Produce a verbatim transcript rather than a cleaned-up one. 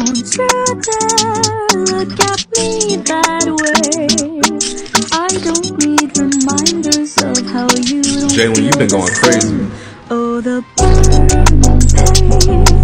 Don't you dare look at me that way. I don't need reminders of how you don't Jalen, you've been going crazy. Oh, the burning pain.